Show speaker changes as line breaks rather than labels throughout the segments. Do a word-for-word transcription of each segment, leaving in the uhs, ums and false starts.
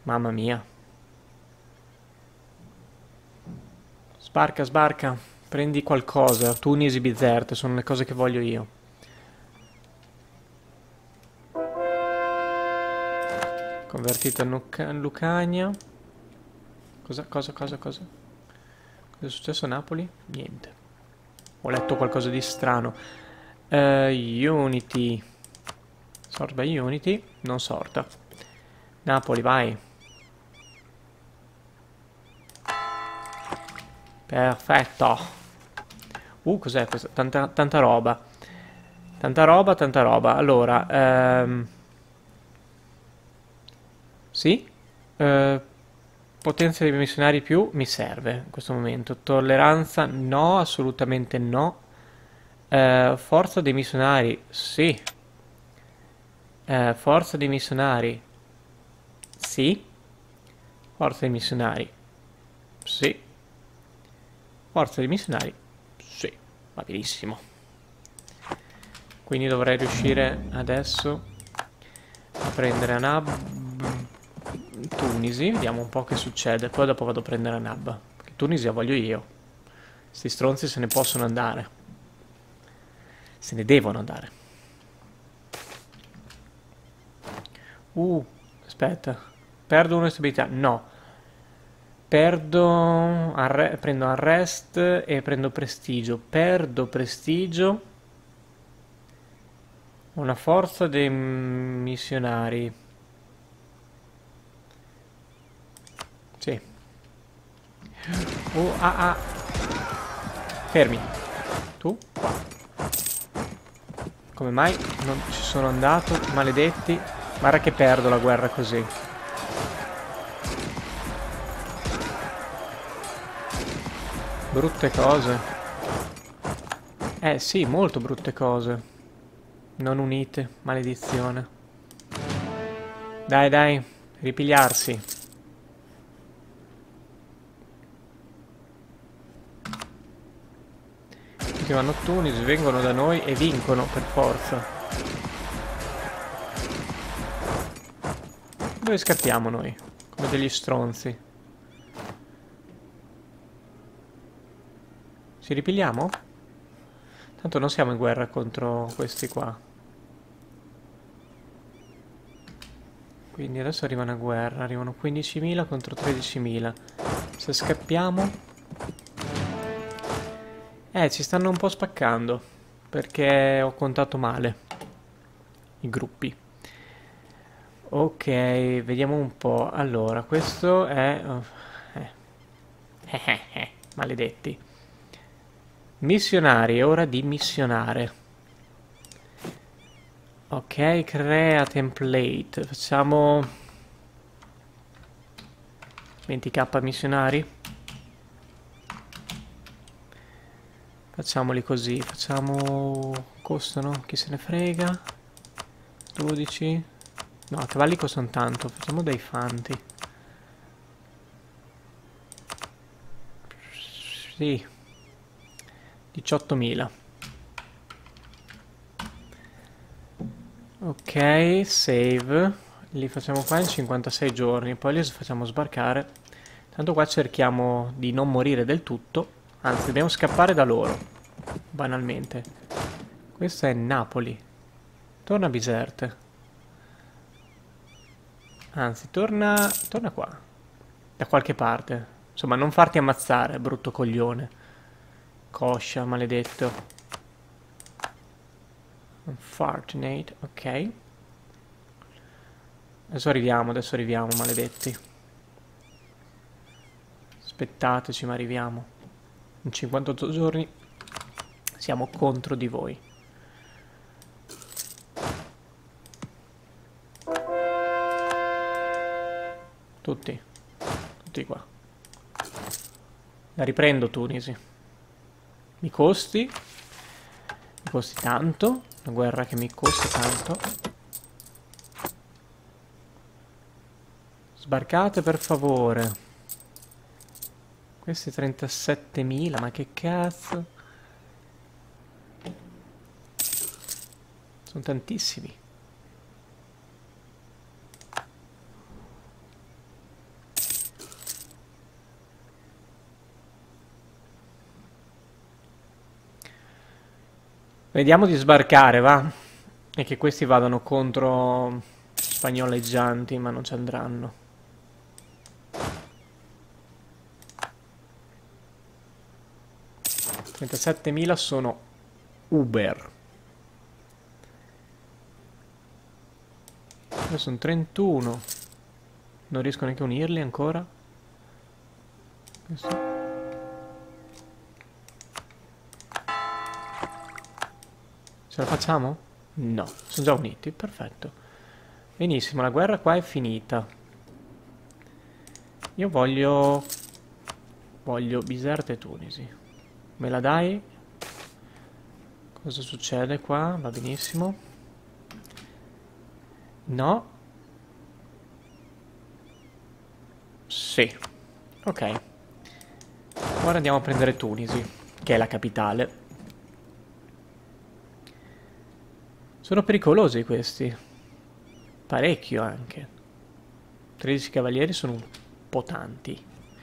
Mamma mia. Sbarca, sbarca. Prendi qualcosa. Tunisi, Bizerte, sono le cose che voglio io. Convertito a Nuca- Lucania. Cosa, cosa, cosa, cosa? Cosa è successo a Napoli? Niente. Ho letto qualcosa di strano. Eh, Unity. Sort by Unity. Non sorta. Napoli, vai. Perfetto. Uh, cos'è questo? Tanta, tanta roba. Tanta roba, tanta roba. Allora, ehm... sì? Eh, potenza dei missionari più mi serve in questo momento. Tolleranza no, assolutamente no. Eh, forza dei missionari, sì. Eh, forza dei missionari, sì. Forza dei missionari, sì. Forza dei missionari, sì. Va benissimo. Quindi dovrei riuscire adesso a prendere Anab. Tunisi, vediamo un po' che succede. Poi dopo vado a prendere Anab. Che Tunisia voglio io. Sti stronzi se ne possono andare. Se ne devono andare. Uh, aspetta. Perdo una stabilità. No. Perdo... Arre prendo arrest e prendo prestigio. Perdo prestigio. Una forza dei missionari. Sì. Uh, ah, ah. Fermi. Tu? Come mai non ci sono andato? Maledetti. Guarda che perdo la guerra così. Brutte cose. Eh sì, molto brutte cose. Non unite, maledizione. Dai, dai, ripigliarsi. Continuano notturni, vengono da noi e vincono per forza. Dove scappiamo noi? Come degli stronzi. Ci ripigliamo? Tanto non siamo in guerra contro questi qua. Quindi adesso arriva una guerra. Arrivano quindicimila contro tredicimila. Se scappiamo... Eh, ci stanno un po' spaccando. Perché ho contato male i gruppi. Ok, vediamo un po'. Allora, questo è... oh, eh. Eh, eh, eh, maledetti. Missionari, è ora di missionare. Ok, crea template. Facciamo venti k missionari. Facciamoli così. Facciamo... Costano? Chi se ne frega? dodici. No, cavalli costano tanto. Facciamo dei fanti. Sì. diciottomila. Ok, save. Li facciamo qua in cinquantasei giorni. Poi li facciamo sbarcare. Tanto qua cerchiamo di non morire del tutto. Anzi, dobbiamo scappare da loro. Banalmente. Questa è Napoli. Torna a Bizerte. Anzi, torna... Torna qua. Da qualche parte. Insomma, non farti ammazzare, brutto coglione. Coscia, maledetto. Unfortunate, ok. Adesso arriviamo, adesso arriviamo, maledetti. Aspettateci, ma arriviamo. In cinquantotto giorni siamo contro di voi. Tutti. Tutti qua. La riprendo, Tunisi. Mi costi. Mi costi tanto. Una guerra che mi costa tanto. Sbarcate per favore. Questi trentasettemila, ma che cazzo? Sono tantissimi. Vediamo di sbarcare, va? E che questi vadano contro spagnoleggianti, ma non ci andranno. trentasettemila sono Uber. Adesso sono trentuno. Non riesco neanche a unirli ancora. Questo. Ce la facciamo? No, sono già uniti, perfetto. Benissimo, la guerra qua è finita. Io voglio... Voglio Bizerte e Tunisi. Me la dai? Cosa succede qua? Va benissimo. No. Sì. Ok. Ora andiamo a prendere Tunisi, che è la capitale. Sono pericolosi questi. Parecchio anche. tredici cavalieri sono un po' tanti.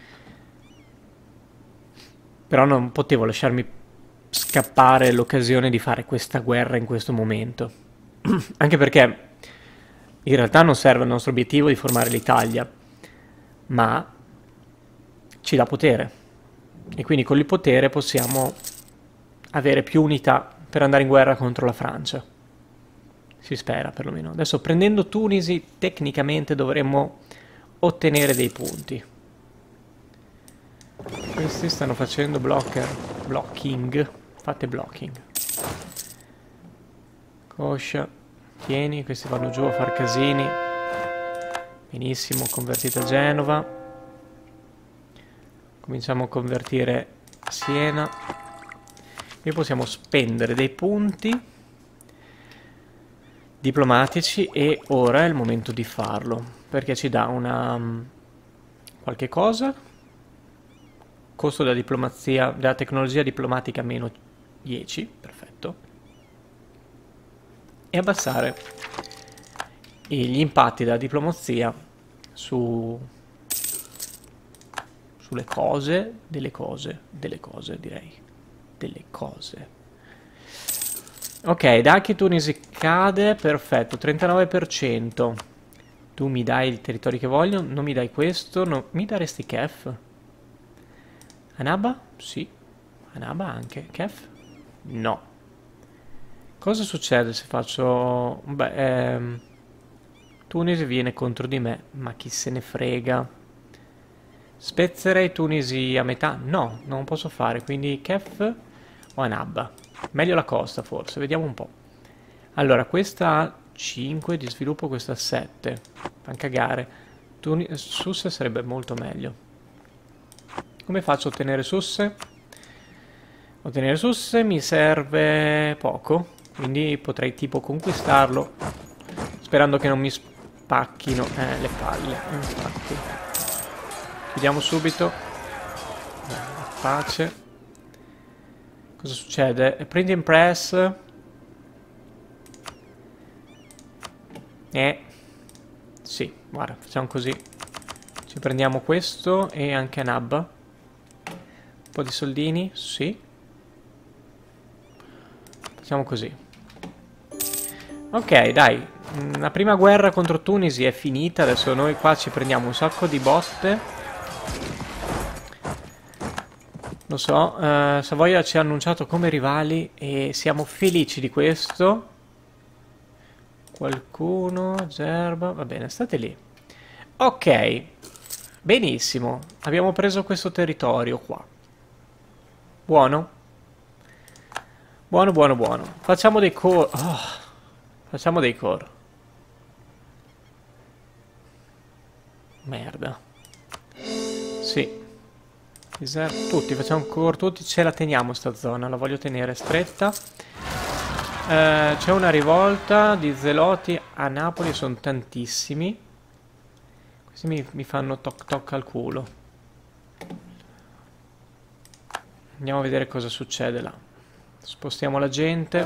Però non potevo lasciarmi scappare l'occasione di fare questa guerra in questo momento. Anche perché in realtà non serve al nostro obiettivo di formare l'Italia, ma ci dà potere. E quindi con il potere possiamo avere più unità per andare in guerra contro la Francia. Si spera perlomeno. Adesso prendendo Tunisi tecnicamente dovremmo ottenere dei punti. Questi stanno facendo blocker, blocking, fate blocking. Coscia, tieni, questi vanno giù a far casini. Benissimo, convertita Genova. Cominciamo a convertire Siena. Qui possiamo spendere dei punti diplomatici e ora è il momento di farlo, perché ci dà una qualche cosa. Costo della diplomazia, della tecnologia diplomatica meno dieci, perfetto. E abbassare gli impatti della diplomazia su, sulle cose, delle cose, delle cose direi, delle cose. Ok, da che Tunisi cade, perfetto, trentanove per cento. Tu mi dai il territorio che voglio, non mi dai questo, no, mi daresti Kef? Annaba? Sì. Annaba anche. Kef? No. Cosa succede se faccio... Beh, ehm... Tunisi viene contro di me, ma chi se ne frega. Spezzerei Tunisi a metà? No, non posso fare, quindi Kef o Annaba? Meglio la costa forse, vediamo un po'. Allora, questa ha cinque di sviluppo, questa ha sette. Fa cagare. Tuni... Susse sarebbe molto meglio. Come faccio a ottenere susse? Ottenere susse mi serve poco, quindi potrei tipo conquistarlo, sperando che non mi spacchino eh, le palle. Infatti. Chiudiamo subito. Pace. Cosa succede? Printing press. Eh. Sì, guarda, facciamo così. Ci prendiamo questo e anche Annaba. Un po' di soldini, sì. Facciamo così. Ok, dai. La prima guerra contro Tunisi è finita. Adesso noi qua ci prendiamo un sacco di botte. Lo so, uh, Savoia ci ha annunciato come rivali e siamo felici di questo. Qualcuno, Gerba, va bene, state lì. Ok, benissimo. Abbiamo preso questo territorio qua. Buono. Buono, buono, buono. Facciamo dei core. Oh, facciamo dei core. Merda. Sì. Tutti, facciamo core tutti. Ce la teniamo sta zona. La voglio tenere stretta. Eh, C'è una rivolta di zeloti a Napoli. Sono tantissimi. Questi mi, mi fanno toc toc al culo. Andiamo a vedere cosa succede là. Spostiamo la gente.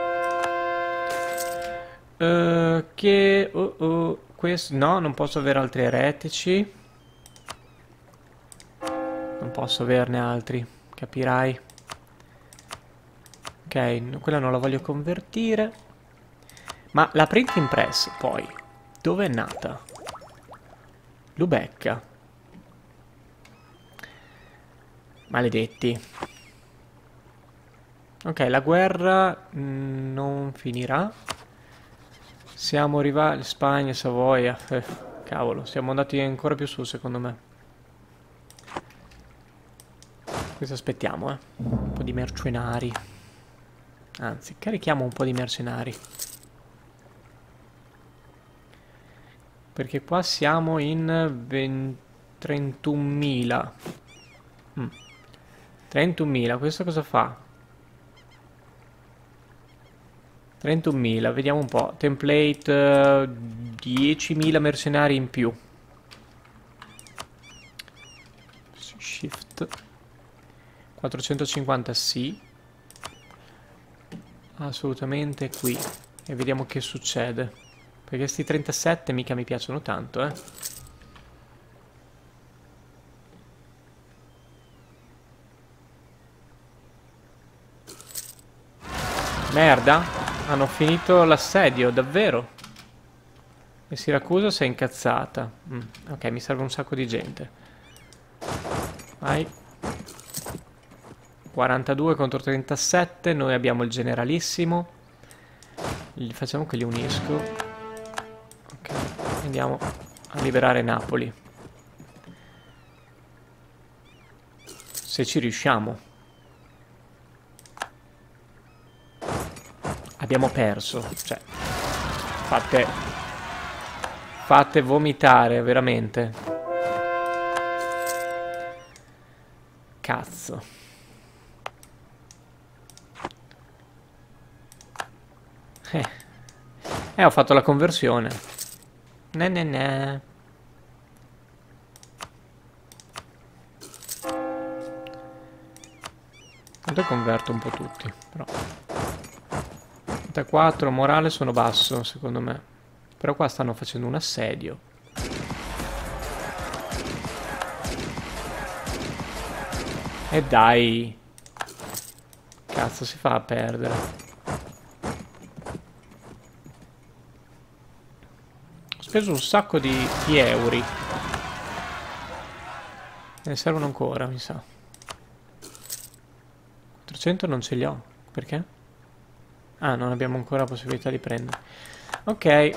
Uh, che... Uh, uh, questo... No, non posso avere altri eretici. Non posso averne altri. Capirai. Ok, Ok, quella non la voglio convertire. Ma la printing press, poi, dove è nata? Lubecca. Maledetti. Ok, la guerra mh, non finirà. Siamo rivali, Spagna, Savoia. Eh, cavolo, siamo andati ancora più su, secondo me. Cosa aspettiamo, eh? Un po' di mercenari. Anzi, carichiamo un po' di mercenari. Perché qua siamo in trentunomila. Mm. trentunomila, questo cosa fa? trentunomila, vediamo un po'. Template, uh, diecimila mercenari in più. Shift. quattrocentocinquanta sì. Assolutamente qui. E vediamo che succede. Perché questi trentasette mica mi piacciono tanto, eh. Merda. Hanno finito l'assedio, davvero. E Siracusa si è incazzata. Mm, ok, mi serve un sacco di gente. Vai. quarantadue contro trentasette. Noi abbiamo il generalissimo. Gli facciamo che li unisco. Ok, andiamo a liberare Napoli. Se ci riusciamo. Abbiamo perso. Cioè, fate... Fate vomitare, veramente. Cazzo. Eh. Eh, ho fatto la conversione. Ne ne ne. Tanto converto un po' tutti, però. trentaquattro, morale sono basso, secondo me. Però qua stanno facendo un assedio. E dai. Cazzo si fa a perdere. Ho speso un sacco di, di euro. Ne servono ancora, mi sa. quattrocento non ce li ho. Perché? Ah, non abbiamo ancora la possibilità di prendere. Ok.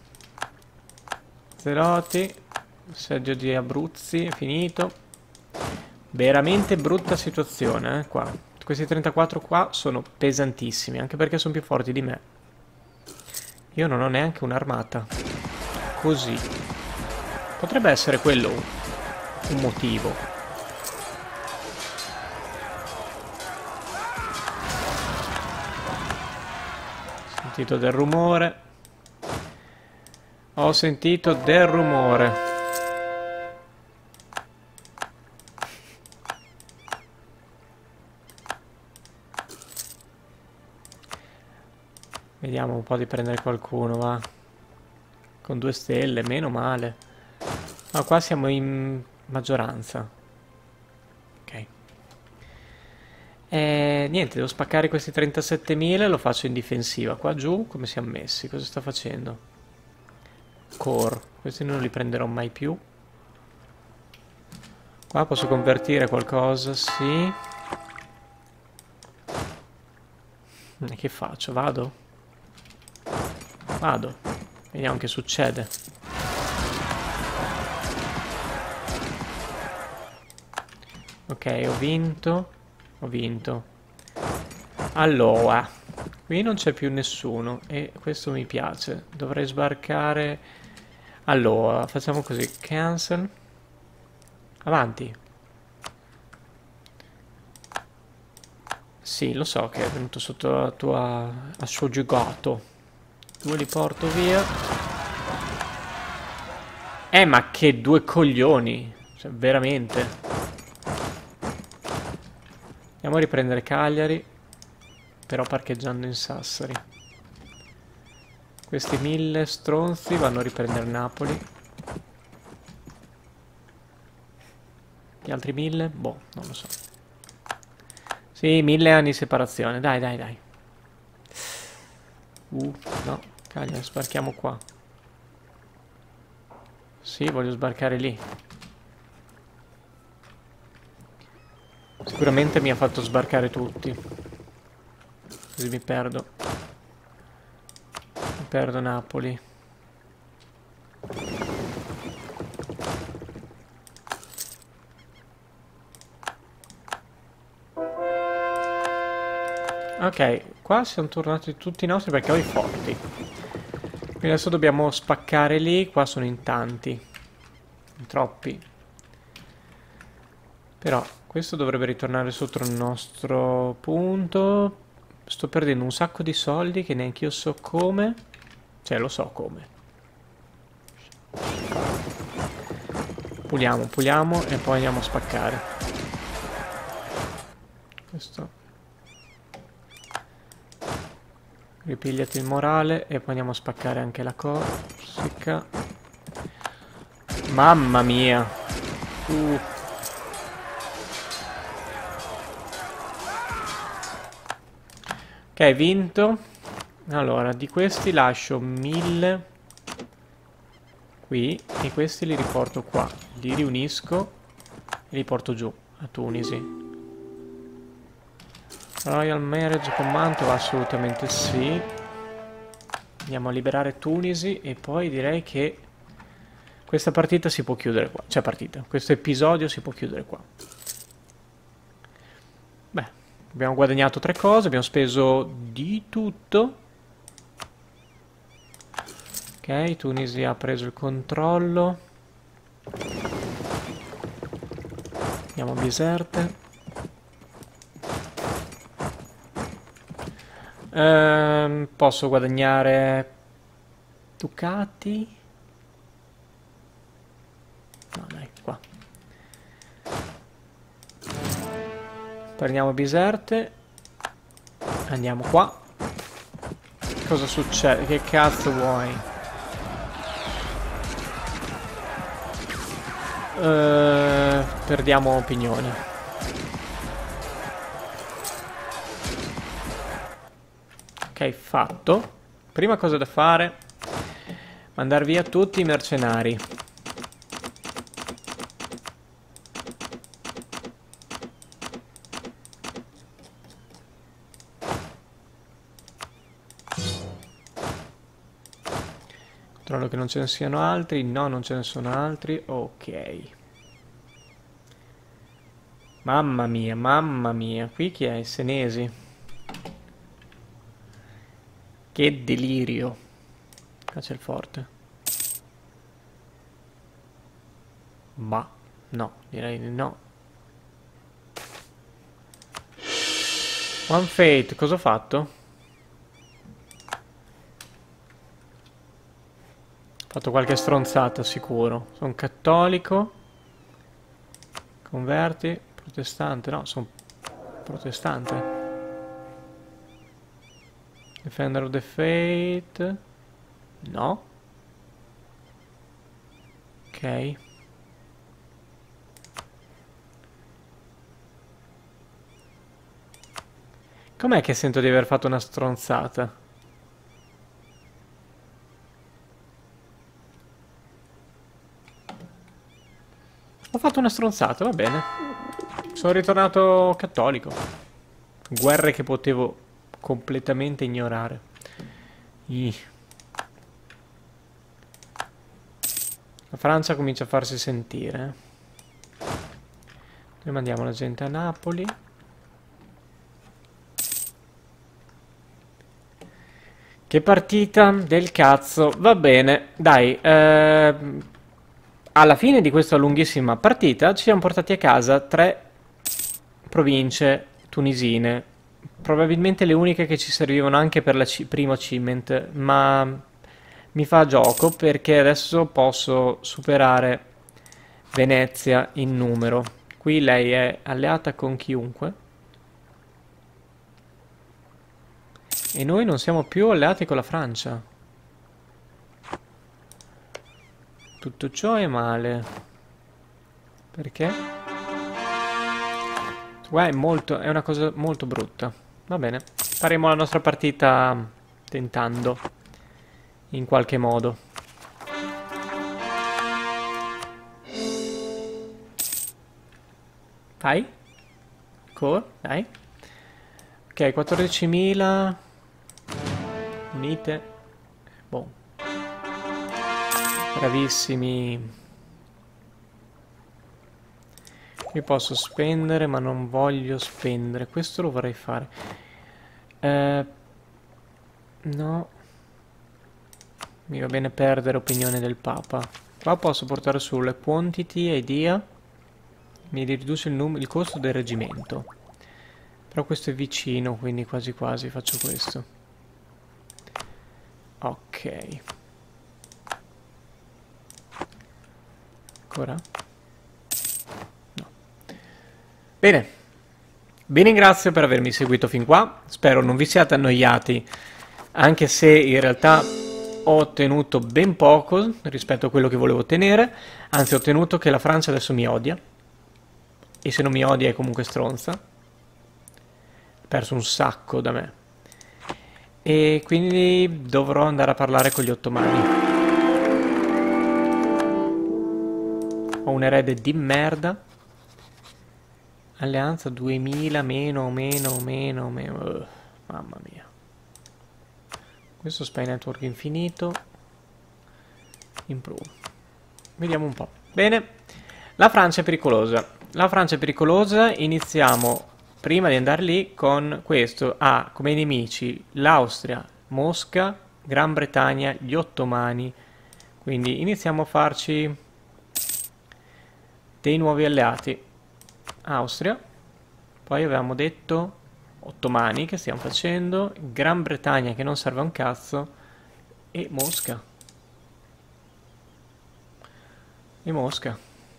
Zeroti. Assedio di Abruzzi, è finito. Veramente brutta situazione, eh, qua. Questi trentaquattro qua sono pesantissimi, anche perché sono più forti di me. Io non ho neanche un'armata. Così. Potrebbe essere quello un motivo. Ho sentito del rumore. Ho sentito del rumore. Vediamo un po' di prendere qualcuno, va. Con due stelle, meno male. Ma qua siamo in maggioranza. Ok. E niente, devo spaccare questi trentasettemila e lo faccio in difensiva. Qua giù come siamo messi? Cosa sta facendo? Core. Questi non li prenderò mai più. Qua posso convertire qualcosa, sì. E che faccio? Vado? Vado. Vediamo che succede. Ok, ho vinto. Ho vinto. Allora, qui non c'è più nessuno e questo mi piace. Dovrei sbarcare... Allora, facciamo così. Cancel. Avanti. Sì, lo so che è venuto sotto la tua... a suo giugato. Due li porto via. Eh, ma che due coglioni. Cioè, veramente. Andiamo a riprendere Cagliari. Però parcheggiando in Sassari. Questi mille stronzi vanno a riprendere Napoli. Gli altri mille? Boh, non lo so. Sì, mille anni di separazione. Dai, dai, dai. Uh, no, caglia, sbarchiamo qua. Sì, voglio sbarcare lì. Sicuramente mi ha fatto sbarcare tutti. Così mi perdo. Mi perdo Napoli. Ok, qua siamo tornati tutti i nostri perché ho i forti. Quindi adesso dobbiamo spaccare lì. Qua sono in tanti. In troppi. Però questo dovrebbe ritornare sotto il nostro punto. Sto perdendo un sacco di soldi che neanche io so come. Cioè, lo so come. Puliamo, puliamo e poi andiamo a spaccare. Questo. Ripigliati il morale e poi andiamo a spaccare anche la Corsica. Mamma mia. Uh. Ok, vinto. Allora, di questi lascio mille qui e questi li riporto qua. Li riunisco e li porto giù a Tunisi. Royal Marriage con Mantova, assolutamente sì. Andiamo a liberare Tunisi e poi direi che questa partita si può chiudere qua. Cioè partita, questo episodio si può chiudere qua. Beh, abbiamo guadagnato tre cose, abbiamo speso di tutto. Ok, Tunisi ha preso il controllo. Andiamo a Bizerte. Ehm, posso guadagnare ducati? No, dai, qua. Prendiamo Bizerte. Andiamo qua. Cosa succede? Che cazzo vuoi? Ehm, perdiamo opinioni. Ok, fatto. Prima cosa da fare: mandare via tutti i mercenari. Controllo che non ce ne siano altri. No, non ce ne sono altri. Ok. Mamma mia, mamma mia. Qui chi è? I senesi. Che delirio. Qua c'è il forte. Ma no, direi di no. One Fate, cosa ho fatto? Ho fatto qualche stronzata sicuro. Sono cattolico. Converti. Protestante, no, sono protestante. Defender of the Faith. No. Ok. Com'è che sento di aver fatto una stronzata? Ho fatto una stronzata, va bene. Sono ritornato cattolico. Guerre che potevo completamente ignorare. I. La Francia comincia a farsi sentire. Noi mandiamo la gente a Napoli. Che partita del cazzo. Va bene, dai. Eh, alla fine di questa lunghissima partita ci siamo portati a casa tre province tunisine. Probabilmente le uniche che ci servivano anche per la primo achievement, ma mi fa gioco perché adesso posso superare Venezia in numero. Qui lei è alleata con chiunque e noi non siamo più alleati con la Francia. Tutto ciò è male. Perché? Qua è molto, è una cosa molto brutta. Va bene, faremo la nostra partita tentando in qualche modo. Vai. Ancora, dai. Ok, quattordicimila. Unite. Boh. Bravissimi. Io posso spendere, ma non voglio spendere. Questo lo vorrei fare. Eh, no. Mi va bene perdere opinione del Papa. Qua posso portare sulle quantity idea. Mi riduce il, il costo del reggimento. Però questo è vicino, quindi quasi quasi faccio questo. Ok. Ancora? No. Bene. Vi ringrazio per avermi seguito fin qua. Spero non vi siate annoiati, anche se in realtà ho ottenuto ben poco rispetto a quello che volevo ottenere. Anzi, ho ottenuto che la Francia adesso mi odia. E se non mi odia è comunque stronza. Ha perso un sacco da me. E quindi dovrò andare a parlare con gli ottomani. Ho un erede di merda. Alleanza duemila, meno, meno, meno, meno. Uh, mamma mia. Questo spy network infinito. Improve. Vediamo un po'. Bene. La Francia è pericolosa. La Francia è pericolosa. Iniziamo, prima di andare lì, con questo. Ha come nemici l'Austria, Mosca, Gran Bretagna, gli ottomani. Quindi iniziamo a farci dei nuovi alleati. Austria, poi avevamo detto ottomani che stiamo facendo, Gran Bretagna che non serve a un cazzo e Mosca. E Mosca.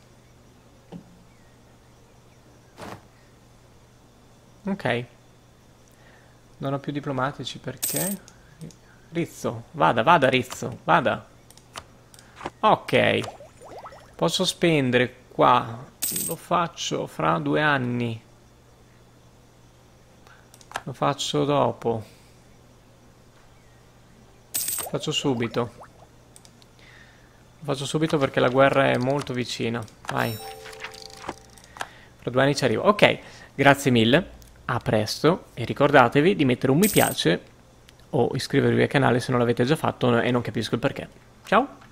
Ok. Non ho più diplomatici perché? Rizzo, vada, vada Rizzo, vada. Ok. Posso spendere qua. Lo faccio fra due anni. Lo faccio dopo. Lo faccio subito. Lo faccio subito perché la guerra è molto vicina. Vai. Fra due anni ci arrivo. Ok, grazie mille. A presto. E ricordatevi di mettere un mi piace o iscrivervi al canale se non l'avete già fatto e non capisco il perché. Ciao.